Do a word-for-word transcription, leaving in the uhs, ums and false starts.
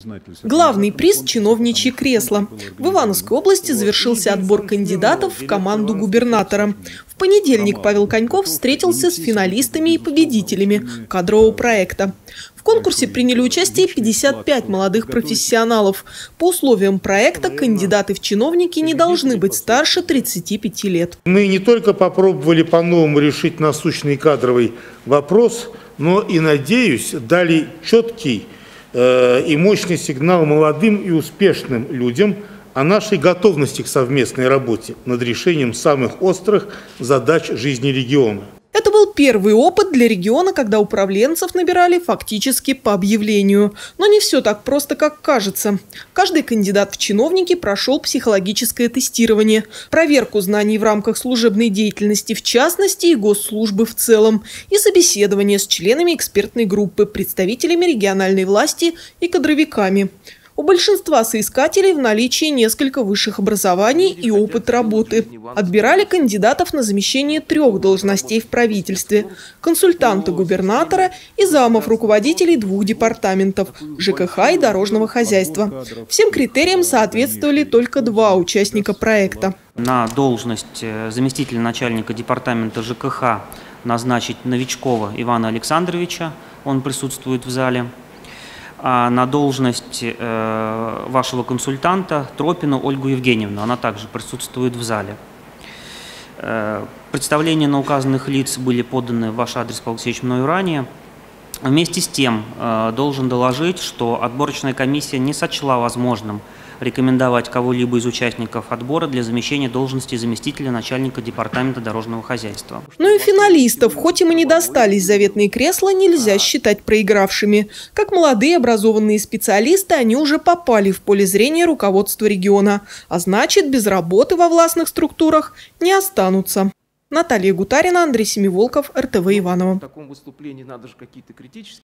Главный приз – чиновничье кресло. В Ивановской области завершился отбор кандидатов в команду губернатора. В понедельник Павел Коньков встретился с финалистами и победителями кадрового проекта. В конкурсе приняли участие пятьдесят пять молодых профессионалов. По условиям проекта кандидаты в чиновники не должны быть старше тридцати пяти лет. Мы не только попробовали по-новому решить насущный кадровый вопрос, но и, надеюсь, дали четкий и мощный сигнал молодым и успешным людям о нашей готовности к совместной работе над решением самых острых задач жизни региона. Это был первый опыт для региона, когда управленцев набирали фактически по объявлению. Но не все так просто, как кажется. Каждый кандидат в чиновники прошел психологическое тестирование, проверку знаний в рамках служебной деятельности в частности и госслужбы в целом, и собеседование с членами экспертной группы, представителями региональной власти и кадровиками. У большинства соискателей в наличии несколько высших образований и опыт работы. Отбирали кандидатов на замещение трех должностей в правительстве – консультанта губернатора и замов руководителей двух департаментов – ЖКХ и дорожного хозяйства. Всем критериям соответствовали только два участника проекта. На должность заместителя начальника департамента ЖКХ назначить Новичкова Ивана Александровича, он присутствует в зале. А на должность э, вашего консультанта Тропину Ольгу Евгеньевну, она также присутствует в зале. Э, представления на указанных лиц были поданы в ваш адрес, Павел Алексеевич, мною ранее. Вместе с тем э, должен доложить, что отборочная комиссия не сочла возможным рекомендовать кого-либо из участников отбора для замещения должности заместителя начальника департамента дорожного хозяйства. Но и финалистов, хоть им и не достались заветные кресла, нельзя считать проигравшими. Как молодые образованные специалисты, они уже попали в поле зрения руководства региона. А значит, без работы во властных структурах не останутся. Наталья Гутарина, Андрей Семиволков, эр тэ вэ Иваново.